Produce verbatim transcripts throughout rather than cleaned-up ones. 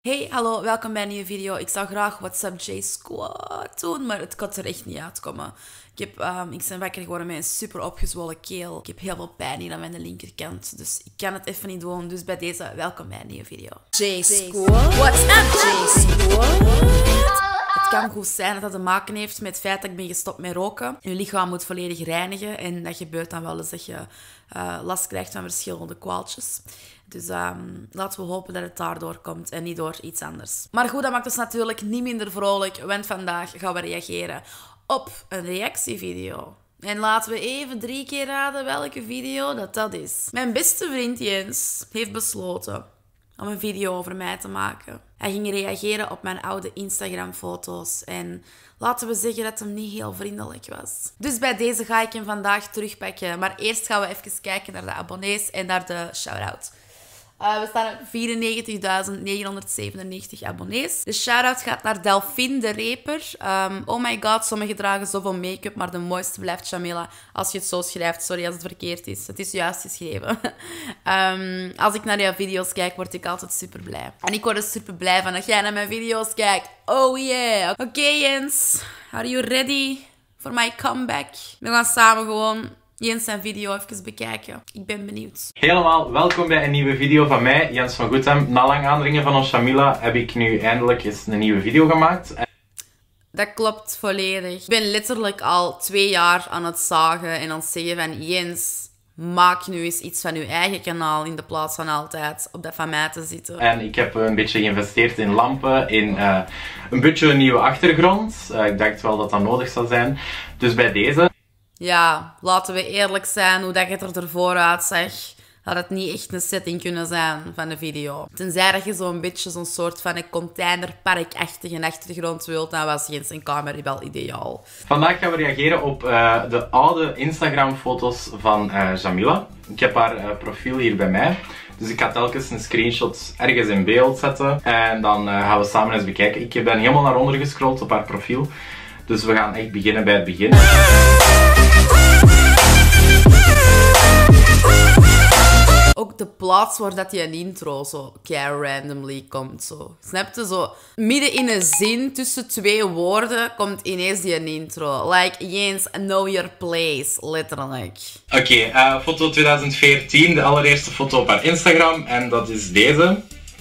Hey, hallo, welkom bij een nieuwe video. Ik zou graag What's Up J Squad doen, maar het kan er echt niet uitkomen. Ik, heb, um, ik ben wakker geworden met een super opgezwollen keel. Ik heb heel veel pijn hier aan mijn linkerkant, dus ik kan het even niet doen. Dus bij deze, welkom bij een nieuwe video. J Squad, What's Up J Squad? Het kan goed zijn dat dat te maken heeft met het feit dat ik ben gestopt met roken. Je lichaam moet volledig reinigen en dat gebeurt dan wel eens dat je uh, last krijgt van verschillende kwaaltjes. Dus um, laten we hopen dat het daardoor komt en niet door iets anders. Maar goed, dat maakt ons natuurlijk niet minder vrolijk, want vandaag gaan we reageren op een reactievideo. En laten we even drie keer raden welke video dat dat is. Mijn beste vriend Jens heeft besloten om een video over mij te maken. Hij ging reageren op mijn oude Instagram-foto's en laten we zeggen dat hem niet heel vriendelijk was. Dus bij deze ga ik hem vandaag terugpakken. Maar eerst gaan we even kijken naar de abonnees en naar de shout-out. Uh, we staan op vierennegentigduizend negenhonderdzevenennegentig abonnees. De shout-out gaat naar Delphine de Reper. Um, oh my god, sommigen dragen zoveel make-up, maar de mooiste blijft Jamila. Als je het zo schrijft, sorry als het verkeerd is. Het is juist geschreven. um, als ik naar jouw video's kijk, word ik altijd super blij. En ik word er super blij van dat jij naar mijn video's kijkt. Oh yeah. Oké okay, Jens, are you ready for my comeback? We gaan samen gewoon Jens zijn video even bekijken. Ik ben benieuwd. Helemaal welkom bij een nieuwe video van mij, Jens van Goethem. Na lang aandringen van ons Jamila heb ik nu eindelijk eens een nieuwe video gemaakt. Dat klopt volledig. Ik ben letterlijk al twee jaar aan het zagen en aan het zeggen van Jens, maak nu eens iets van uw eigen kanaal in de plaats van altijd op dat van mij te zitten. En ik heb een beetje geïnvesteerd in lampen, in uh, een beetje een nieuwe achtergrond. Uh, ik dacht wel dat dat nodig zou zijn. Dus bij deze... Ja, laten we eerlijk zijn, hoe dat je er ervoor uitzag, had het niet echt een setting kunnen zijn van de video. Tenzij dat je zo'n beetje zo'n soort van een containerparkachtige achtergrond wilt, dan was Jens en camera wel ideaal. Vandaag gaan we reageren op uh, de oude Instagram-foto's van uh, Jamila. Ik heb haar uh, profiel hier bij mij. Dus ik ga telkens een screenshot ergens in beeld zetten. En dan uh, gaan we samen eens bekijken. Ik ben helemaal naar onder gescrolld op haar profiel. Dus we gaan echt beginnen bij het begin. Ook de plaats waar dat die een intro zo kei randomly komt. Zo. Snap je? Zo midden in een zin tussen twee woorden komt ineens die een intro. Like, Jens, know your place. Letterlijk. Oké, okay, uh, foto twintig veertien. De allereerste foto op haar Instagram. En dat is deze.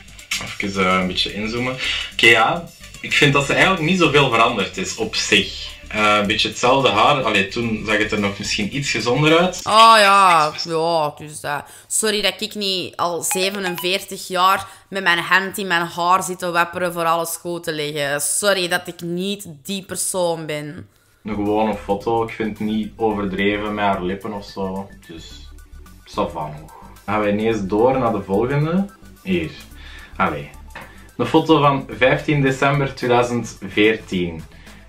Even uh, een beetje inzoomen. Oké, okay, ja. Ik vind dat ze eigenlijk niet zoveel veranderd is op zich. Uh, een beetje hetzelfde haar. Allee, toen zag het er nog misschien iets gezonder uit. Oh ja, ja, dus dat. Sorry dat ik niet al zevenenveertig jaar met mijn hand in mijn haar zit te wapperen voor alles goed te leggen. Sorry dat ik niet die persoon ben. Een gewone foto. Ik vind het niet overdreven met haar lippen of zo. Dus, ça va nog. Dan gaan we ineens door naar de volgende. Hier. Allee. Een foto van vijftien december tweeduizend veertien.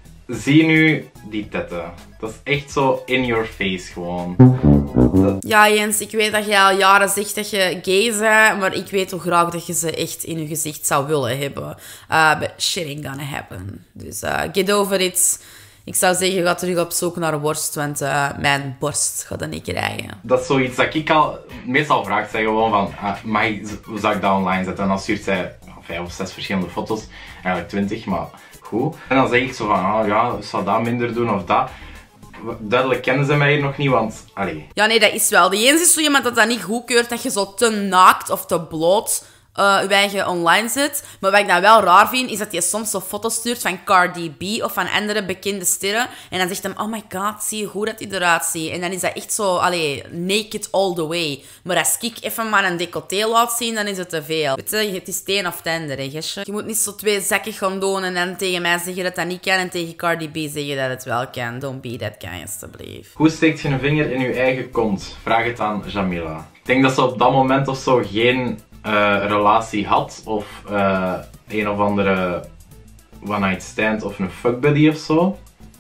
Zie nu die tetten. Dat is echt zo in your face gewoon. Dat... Ja Jens, ik weet dat je al jaren zegt dat je gay bent, maar ik weet hoe graag dat je ze echt in je gezicht zou willen hebben. Uh, but shit ain't gonna happen. Dus uh, get over it. Ik zou zeggen, ga terug op zoek naar worst, want uh, mijn borst gaat dat niet krijgen. Dat is zoiets dat ik al meestal vraag, zeg gewoon van, uh, mag ik, hoe zou ik dat online zetten? En dan stuurt zij vijf of zes verschillende foto's, eigenlijk twintig, maar goed. En dan zeg ik zo van, oh ja, ik zou dat minder doen of dat. Duidelijk kennen ze mij hier nog niet, want, allee. Ja, nee, dat is wel. De Jens is zo iemand dat dat niet goedkeurt, dat je zo te naakt of te bloot uh, je eigen online zet. Maar wat ik dan wel raar vind, is dat je soms zo foto's stuurt van Cardi B of van andere bekende sterren. En dan zegt hij, oh my god, zie je hoe dat hij eruit ziet. En dan is dat echt zo, allee, naked all the way. Maar als ik even maar een decolleté laat zien, dan is het te veel. Weet je, het is het een of het ander, hè, gestje. Je moet niet zo twee zakken gaan doen en dan tegen mij zeggen dat dat niet kan en tegen Cardi B zeggen dat het wel kan. Don't be that guy, alsjeblieft. Hoe steekt je een vinger in je eigen kont? Vraag het aan Jamila. Ik denk dat ze op dat moment of zo geen Uh, relatie had of uh, een of andere one night stand of een fuckbuddy of zo.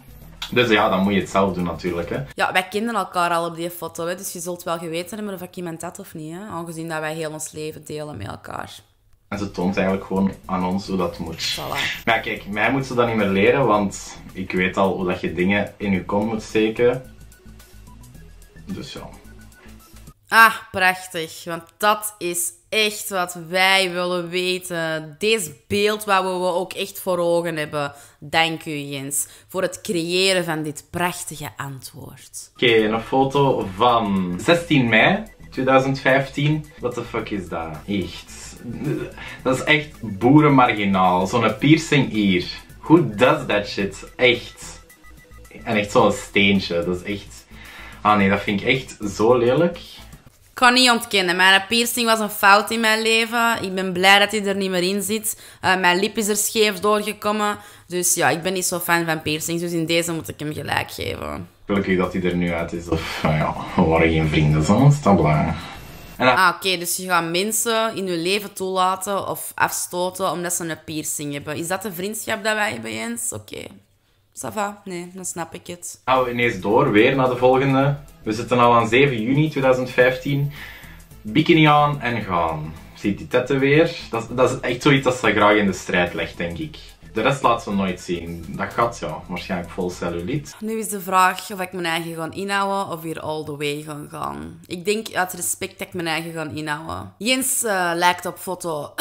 Dus ja, dan moet je het zelf doen natuurlijk. Hè. Ja, wij kenden elkaar al op die foto, hè, dus je zult wel geweten hebben of ik iemand had of niet. Hè, aangezien dat wij heel ons leven delen met elkaar. En ze toont eigenlijk gewoon aan ons hoe dat moet. Voilà. Maar kijk, mij moet ze dat niet meer leren, want ik weet al hoe dat je dingen in je kont moet steken. Dus ja. Ah, prachtig. Want dat is echt wat wij willen weten. Deze beeld waar we ook echt voor ogen hebben. Dank u, Jens, voor het creëren van dit prachtige antwoord. Oké, okay, een foto van zestien mei tweeduizend vijftien. What the fuck is dat? Echt. Dat is echt boerenmarginaal. Zo'n piercing hier. Who does that shit? Echt. En echt zo'n steentje. Dat is echt... Ah nee, dat vind ik echt zo lelijk. Ik kan niet ontkennen, mijn piercing was een fout in mijn leven. Ik ben blij dat hij er niet meer in zit. Uh, mijn lip is er scheef doorgekomen. Dus ja, ik ben niet zo fan van piercings. Dus in deze moet ik hem gelijk geven. Gelukkig dat hij er nu uit is. Of uh, ja, we waren geen vrienden, zo. Is dat belangrijk? Ah, oké, okay, dus je gaat mensen in je leven toelaten of afstoten omdat ze een piercing hebben. Is dat de vriendschap dat wij hebben, Jens? Oké. Okay. Ça va? Nee, dan snap ik het. Gaan we ineens door, weer naar de volgende. We zitten al aan zeven juni tweeduizend vijftien. Bikini aan en gaan. Ziet die tetten weer? Dat, dat is echt zoiets dat ze graag in de strijd legt, denk ik. De rest laat ze nooit zien. Dat gaat, ja, waarschijnlijk vol celluliet. Nu is de vraag of ik mijn eigen ga inhouden of hier all the way ga gaan. Ik denk uit respect dat ik mijn eigen ga inhouden. Jens uh, lijkt op foto...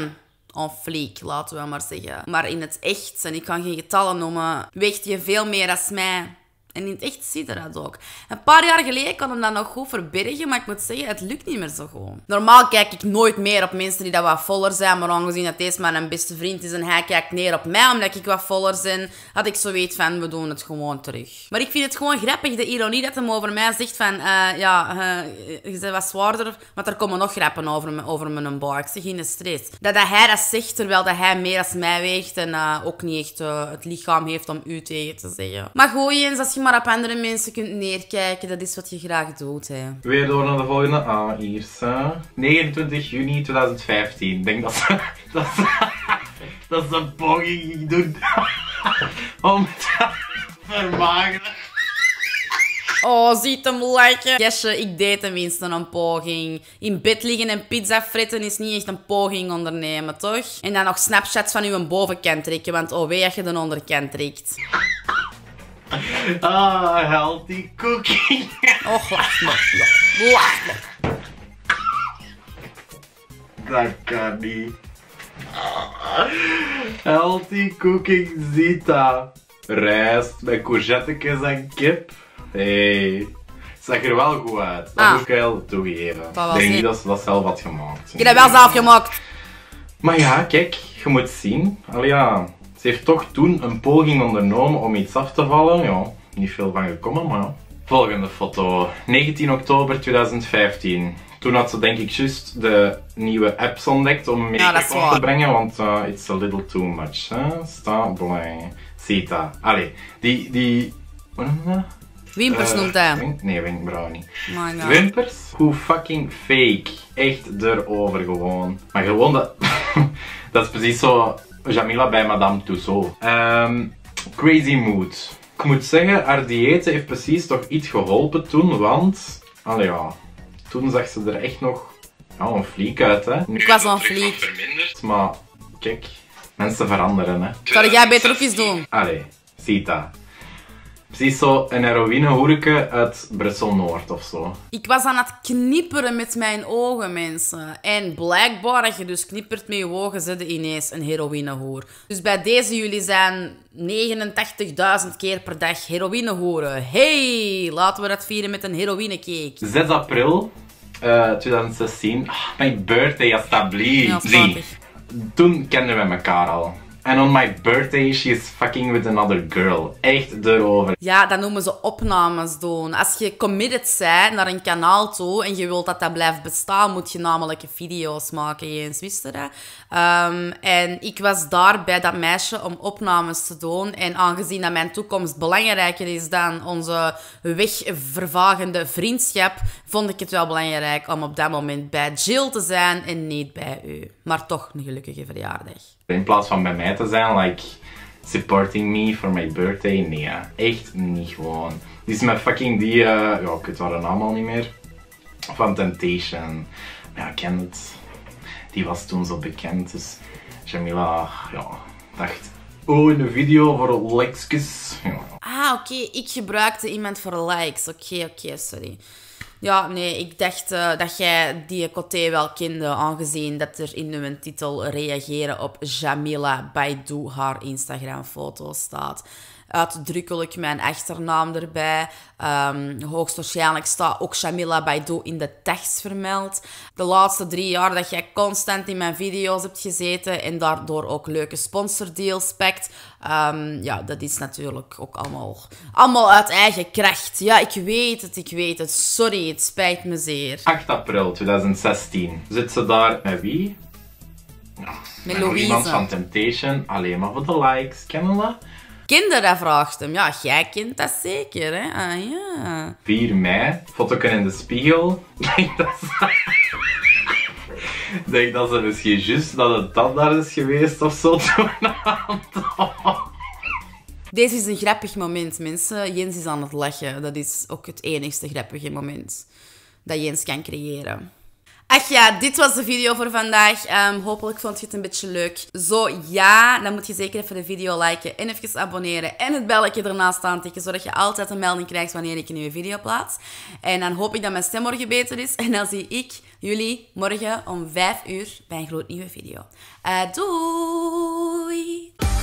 on fleek, laten we maar zeggen. Maar in het echt, en ik kan geen getallen noemen, weegt je veel meer als mij. En in het echt ziet er dat ook. Een paar jaar geleden kon hem dat nog goed verbergen, maar ik moet zeggen, het lukt niet meer zo goed. Normaal kijk ik nooit meer op mensen die dat wat voller zijn, maar aangezien dat deze mijn beste vriend is en hij kijkt neer op mij omdat ik wat voller ben, had ik zoiets van, we doen het gewoon terug. Maar ik vind het gewoon grappig, de ironie dat hem over mij zegt van, uh, ja, uh, je bent wat zwaarder, maar er komen nog grappen over, me, over mijn boy. Ik zeg geen stress. Dat, dat hij dat zegt, terwijl dat hij meer als mij weegt en uh, ook niet echt uh, het lichaam heeft om u tegen te zeggen. Maar goed, Jens, als je maar op andere mensen kunt neerkijken, dat is wat je graag doet, hè. Weer door naar de volgende. Ah, hier ze. negenentwintig juni tweeduizend vijftien. Ik denk dat ze... Dat ze, dat ze een poging doen om te vermageren. Oh, ziet hem lachen. Jesje, ik deed tenminste een poging. In bed liggen en pizza fretten is niet echt een poging ondernemen, toch? En dan nog snapshots van uw bovenkant trekken, want oh wee als je de onderkant trekt. Ah, healthy cooking. Och, lach maar. Ja, lach maar. Dat kan niet. Healthy cooking Zita. Rijst met courgettekes en kip. Hey. Het zag er wel goed uit. Dat ah. moet ik wel toegeven. Ik denk niet dat ze dat zelf had gemaakt. Ik heb dat wel zelf gemaakt. Maar ja, kijk, je moet zien. Allee ja, ze heeft toch toen een poging ondernomen om iets af te vallen. Ja, niet veel van gekomen, maar ja. Volgende foto. negentien oktober tweeduizend vijftien. Toen had ze denk ik juist de nieuwe apps ontdekt om make-up ja, op te brengen, want uh, it's a little too much. Hè? Sta blij. Zita. Allee, die, die... Wat noem je dat? Wimpers uh, noemt hij. Wink? Nee, wenkbrauwen niet. My Wimpers? Hoe fucking fake. Echt erover gewoon. Maar gewoon dat... dat is precies zo Jamila bij Madame Tussauds. Um, crazy mood. Ik moet zeggen, haar dieet heeft precies toch iets geholpen toen, want... Allee ja... Toen zag ze er echt nog ja, een fliek uit, hè. Nu ik was een fliek. Maar kijk, mensen veranderen, hè. Zou jij beter ook eens doen? Allee, Zita. Precies zo een heroïnehoerke uit Brussel-Noord of zo. Ik was aan het knipperen met mijn ogen, mensen. En blijkbaar, als je dus knippert met je ogen, zit je ineens een heroïnehoer. Dus bij deze, jullie zijn negenentachtigduizend keer per dag heroïnehoeren. Hey, laten we dat vieren met een heroïnecake. zes april uh, tweeduizend zestien. Ah, mijn birthday, alsjeblieft. Ja, Zie, toen kenden we elkaar al. En on my birthday, she is fucking with another girl. Echt erover. Ja, dat noemen ze opnames doen. Als je committed bent naar een kanaal toe en je wilt dat dat blijft bestaan, moet je namelijk video's maken. Eens wist je dat? Um, en ik was daar bij dat meisje om opnames te doen. En aangezien dat mijn toekomst belangrijker is dan onze wegvervagende vriendschap, vond ik het wel belangrijk om op dat moment bij Jill te zijn en niet bij u. Maar toch een gelukkige verjaardag. In plaats van bij mij te zijn, like, supporting me for my birthday, nee, echt niet gewoon. Die is met fucking die, uh, ja, ik weet haar naam al niet meer, van Temptation. Ja, ik ken het. Die was toen zo bekend, dus Jamila, ja, dacht, oh, een video voor likes. Ja. Ah, oké, okay. Ik gebruikte iemand voor likes. Oké, okay, oké, okay, sorry. Ja, nee, ik dacht uh, dat jij die Coté wel kende, aangezien dat er in uw titel reageren op Jamila Baidu, haar Instagram-foto staat. Uitdrukkelijk mijn achternaam erbij. Um, hoogstwaarschijnlijk staat ook Jamila Baidu in de tekst vermeld. De laatste drie jaar dat jij constant in mijn video's hebt gezeten en daardoor ook leuke sponsordeals pakt. Um, ja, dat is natuurlijk ook allemaal, allemaal uit eigen kracht. Ja, ik weet het, ik weet het. Sorry, het spijt me zeer. acht april tweeduizend zestien. Zit ze daar met wie? Nou, met met Louise. Iemand van Temptation. Alleen maar voor de likes. Kennen we dat? Kinderen, vraagt hem. Ja, jij kent dat zeker, hè? Ah, ja. vier mei. Fotoken in de spiegel. Denk dat ze... Denk dat ze misschien juist dat het tandarts is geweest of zo. Deze is een grappig moment, mensen. Jens is aan het lachen. Dat is ook het enigste grappige moment dat Jens kan creëren. Ach ja, dit was de video voor vandaag. Um, hopelijk vond je het een beetje leuk. Zo ja, dan moet je zeker even de video liken en even abonneren. En het belletje ernaast aantikken, zodat je altijd een melding krijgt wanneer ik een nieuwe video plaats. En dan hoop ik dat mijn stem morgen beter is. En dan zie ik jullie morgen om vijf uur bij een gloednieuwe video. Uh, doei!